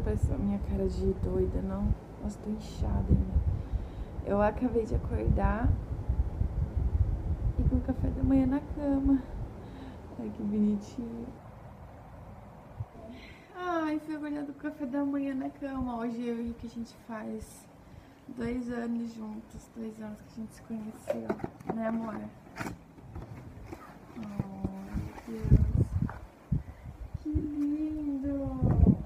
pra essa minha cara de doida, não. Nossa, tô inchada ainda. Eu acabei de acordar e com o café da manhã na cama. Ai, que bonitinho. Ai, fui acordar com o café da manhã na cama. Hoje eu e o Rick, a gente faz 2 anos juntos. 2 anos que a gente se conheceu, né, amor? Oh, meu Deus. Que lindo.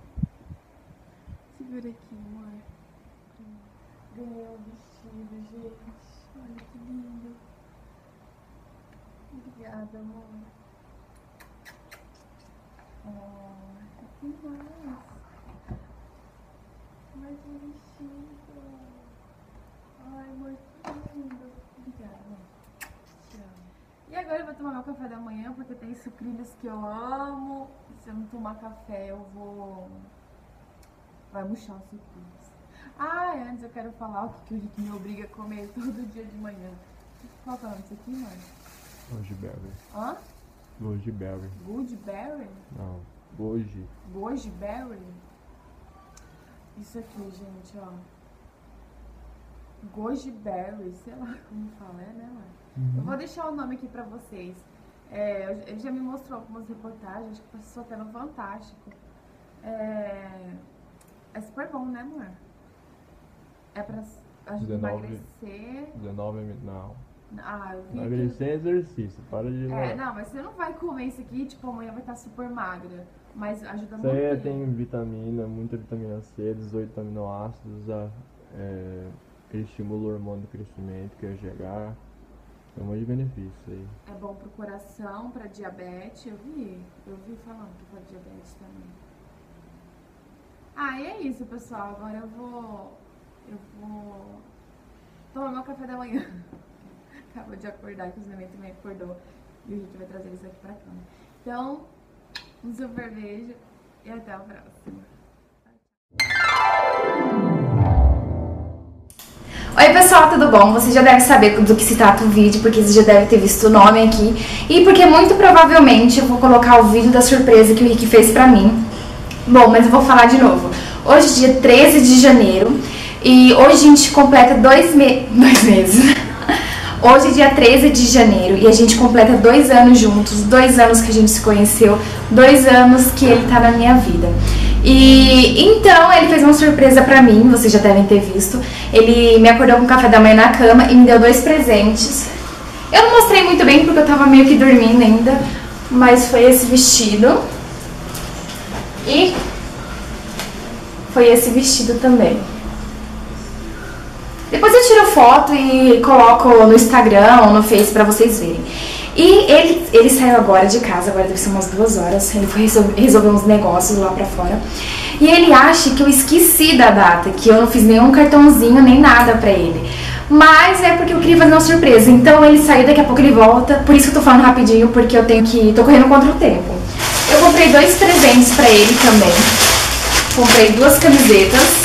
Segura aqui, amor. Ganhei um vestido, gente. Olha que lindo. Obrigada, amor. Oh, que mais? Mais um vestido. Ai, amor, que lindo. Obrigada, amor. Te amo. E agora eu vou tomar meu café da manhã, porque tem sucrilhos que eu amo. Se eu não tomar café, eu vou... Vai murchar os sucrilhos. Ah, antes eu quero falar o que o Rick me obriga a comer todo dia de manhã. Qual que é o nome disso aqui, mãe? Goji-berry. Hã? Goji-berry. Goji-berry? Não, goji. Goji-berry? Isso aqui, gente, ó. Goji-berry, sei lá como fala, né, mãe? Eu vou deixar o nome aqui pra vocês. Ele já me mostrou algumas reportagens, acho que passou até no Fantástico. É super bom, né, amor? É pra ajudar a emagrecer. 19 não. Ah, eu vi. Emagrecer é exercício, para de... Não, mas você não vai comer isso aqui, tipo, amanhã vai estar super magra. Mas ajuda muito. Isso aí tem vitamina, muita vitamina C, 18 aminoácidos, ele estimula o hormônio do crescimento, que é o GH. Tem um monte de benefícios aí. É bom pro coração, pra diabetes, eu vi falando que pra diabetes também. Ah, e é isso, pessoal. Agora eu vou tomar meu café da manhã. Acabou de acordar, que o Zé também acordou. E o Rick vai trazer isso aqui pra cama. Então, um super beijo e até a próxima. Oi pessoal, tudo bom? Você já deve saber do que se trata o vídeo, porque você já deve ter visto o nome aqui. E porque muito provavelmente eu vou colocar o vídeo da surpresa que o Rick fez pra mim. Bom, mas eu vou falar de novo. Hoje é dia 13 de janeiro e hoje a gente completa 2 meses. Hoje é dia 13 de janeiro e a gente completa 2 anos juntos, 2 anos que a gente se conheceu, 2 anos que ele tá na minha vida. E então ele fez uma surpresa pra mim, vocês já devem ter visto. Ele me acordou com café da manhã na cama e me deu 2 presentes. Eu não mostrei muito bem porque eu tava meio que dormindo ainda, mas foi esse vestido e foi esse vestido também. Depois eu tiro foto e coloco no Instagram ou no Face pra vocês verem. E ele saiu agora de casa, agora deve ser umas 2 horas. Ele foi resolver uns negócios lá pra fora. E ele acha que eu esqueci da data, que eu não fiz nenhum cartãozinho nem nada pra ele. Mas é porque eu queria fazer uma surpresa. Então ele saiu, daqui a pouco ele volta. Por isso que eu tô falando rapidinho, porque eu tô correndo contra o tempo. Eu comprei 2 presentes pra ele também. Comprei 2 camisetas.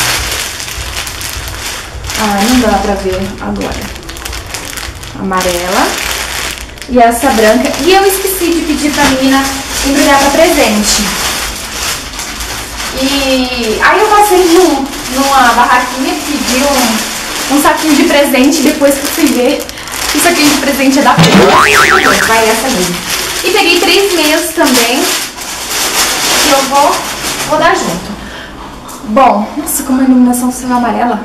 Ah, não dá pra ver agora. Amarela. E essa branca. E eu esqueci de pedir pra menina embrulhar pra presente. E aí eu passei numa barraquinha, pedi um saquinho de presente. Depois que eu fui ver, o saquinho de presente é da Preta. Vai essa mesmo. E peguei 3 meias também, que eu vou dar junto. Bom, nossa, como a iluminação saiu amarela.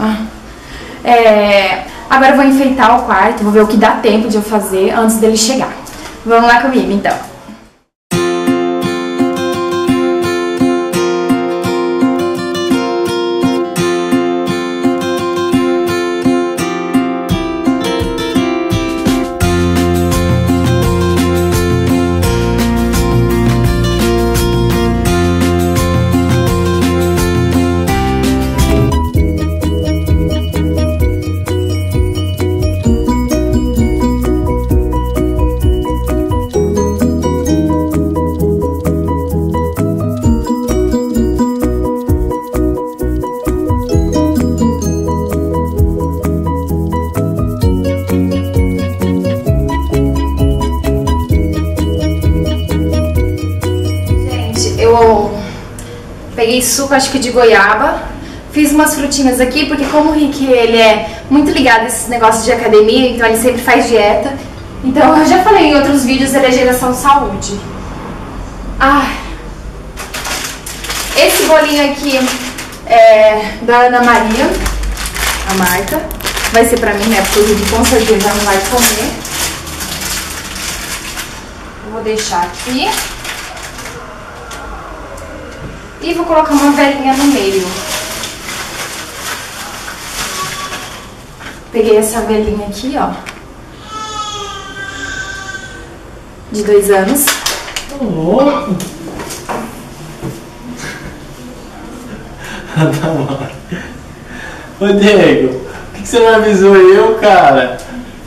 Agora eu vou enfeitar o quarto, vou ver o que dá tempo de eu fazer antes dele chegar. Vamos lá comigo, então. Peguei suco, acho que de goiaba. Fiz umas frutinhas aqui, porque como o Rick, ele é muito ligado a esses negócios de academia, então ele sempre faz dieta. Então eu já falei em outros vídeos, ele é geração saúde. Esse bolinho aqui é da Ana Maria, a Marta. Vai ser pra mim, né? Porque o Rick com certeza não vai comer. Eu vou deixar aqui. E vou colocar uma velinha no meio. Peguei essa velinha aqui, ó. De 2 anos. Louco! Tá bom. Ô Diego, por que você não avisou eu, cara?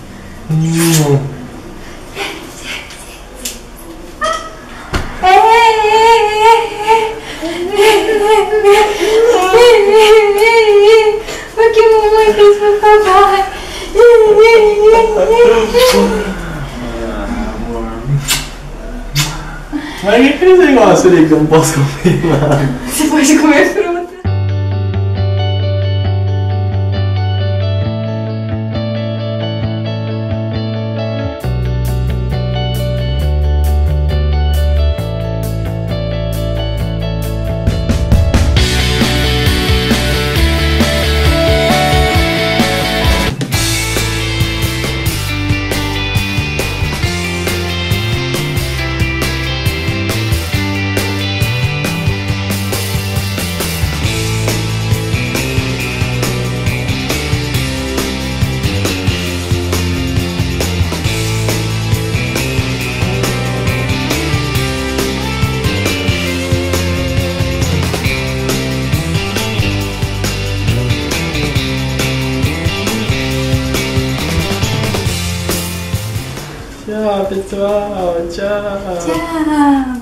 O que a mamãe fez pro papai? Amor. Mas o que é esse negócio ali que eu não posso comer nada? Você pode comer fruta. Tchau, pessoal. Tchau. Tchau.